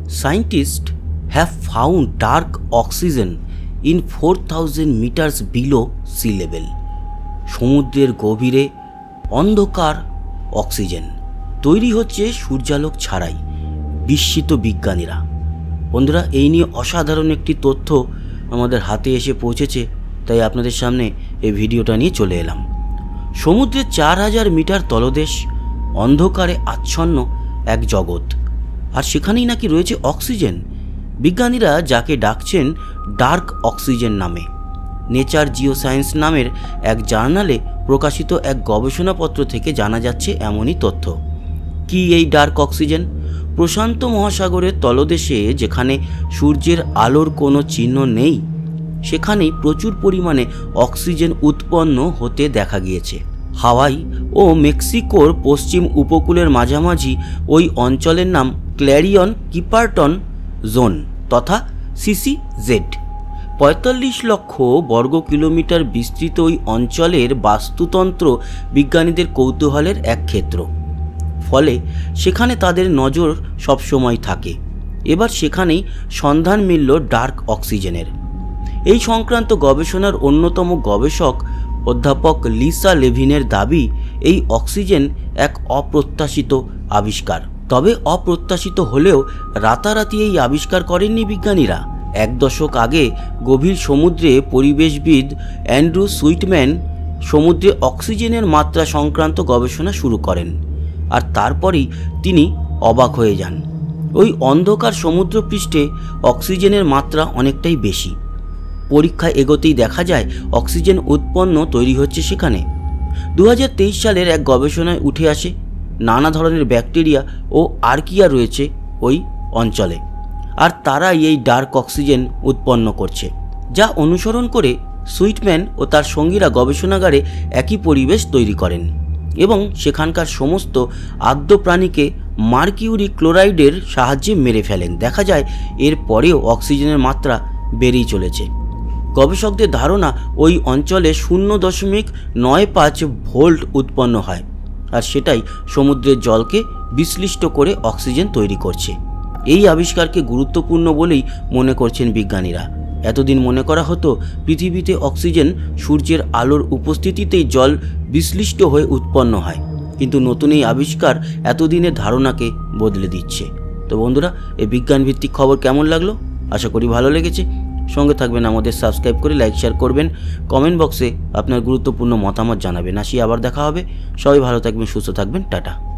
Scientists have found dark oxygen in 4000 meters below sea level. সমুদ্রের গভীরে অন্ধকার oxygen তৈরি হচ্ছে সূর্যালোক ছাড়াই, বিস্মিত বিজ্ঞানীরা। বন্ধুরা, এই নিয়ে অসাধারণ একটি তথ্য আমাদের হাতে এসে পৌঁছেছে, তাই আপনাদের সামনে এই ভিডিওটা নিয়ে চলে এলাম। সমুদ্রের 4000 মিটার তলদেশ, অন্ধকারে আচ্ছন্ন এক জগৎ, আর সেখানেই নাকি রয়েছে অক্সিজেন। বিজ্ঞানীরা যাকে ডাকছেন ডার্ক অক্সিজেন নামে। নেচার জিওসায়েন্স নামের এক জার্নালে প্রকাশিত এক গবেষণাপত্র থেকে জানা যাচ্ছে এমনই তথ্য। কি এই ডার্ক অক্সিজেন? প্রশান্ত মহাসাগরের তলদেশে যেখানে সূর্যের আলোর কোনো চিহ্ন নেই, সেখানেই প্রচুর পরিমাণে অক্সিজেন উৎপন্ন হতে দেখা গিয়েছে। হাওয়াই ও মেক্সিকোর পশ্চিম উপকূলের মাঝামাঝি ওই অঞ্চলের নাম ক্ল্যারিয়ন কিপারটন জোন তথা CCZ। 45 লক্ষ বর্গ কিলোমিটার বিস্তৃত ওই অঞ্চলের বাস্তুতন্ত্র বিজ্ঞানীদের কৌতূহলের এক ক্ষেত্র, ফলে সেখানে তাদের নজর সবসময় থাকে। এবার সেখানেই সন্ধান মিলল ডার্ক অক্সিজেনের। এই সংক্রান্ত গবেষণার অন্যতম গবেষক অধ্যাপক লিসা লেভিনের দাবি, এই অক্সিজেন এক অপ্রত্যাশিত আবিষ্কার। তবে অপ্রত্যাশিত হলেও রাতারাতি এই আবিষ্কার করেননি বিজ্ঞানীরা। 1 দশক আগে গভীর সমুদ্রে পরিবেশবিদ অ্যান্ড্রু সুইটম্যান সমুদ্রে অক্সিজেনের মাত্রা সংক্রান্ত গবেষণা শুরু করেন, আর তারপরেই তিনি অবাক হয়ে যান। ওই অন্ধকার সমুদ্রপৃষ্ঠে অক্সিজেনের মাত্রা অনেকটাই বেশি। পরীক্ষা এগোতেই দেখা যায় অক্সিজেন উৎপন্ন তৈরি হচ্ছে সেখানে। 2023 সালের এক গবেষণায় উঠে আসে নানা ধরনের ব্যাকটেরিয়া ও আর্কিয়া রয়েছে ওই অঞ্চলে, আর তারাই এই ডার্ক অক্সিজেন উৎপন্ন করছে, যা অনুসরণ করে সুইটম্যান ও তার সঙ্গীরা গবেষণাগারে একই পরিবেশ তৈরি করেন এবং সেখানকার সমস্ত আদ্য প্রাণীকে মার্কিউরি ক্লোরাইডের সাহায্যে মেরে ফেলেন। দেখা যায় এর পরেও অক্সিজেনের মাত্রা বেড়েই চলেছে। গবেষকদের ধারণা, ওই অঞ্চলে 0.95 ভোল্ট উৎপন্ন হয়, আর সেটাই সমুদ্রের জলকে বিশ্লিষ্ট করে অক্সিজেন তৈরি করছে। এই আবিষ্কারকে গুরুত্বপূর্ণ বলেই মনে করছেন বিজ্ঞানীরা। এতদিন মনে করা হতো পৃথিবীতে অক্সিজেন সূর্যের আলোর উপস্থিতিতেই জল বিশ্লিষ্ট হয়ে উৎপন্ন হয়, কিন্তু নতুন এই আবিষ্কার এতদিনের ধারণাকে বদলে দিচ্ছে। তো বন্ধুরা, এই বিজ্ঞানভিত্তিক খবর কেমন লাগলো? আশা করি ভালো লেগেছে। সঙ্গে থাকবেন, আমাদের সাবস্ক্রাইব করে লাইক শেয়ার করবেন, কমেন্ট বক্সে আপনার গুরুত্বপূর্ণ মতামত জানাবেন। আসি আবার দেখা হবে। সবাই ভালো থাকবেন, সুস্থ থাকবেন, টাটা।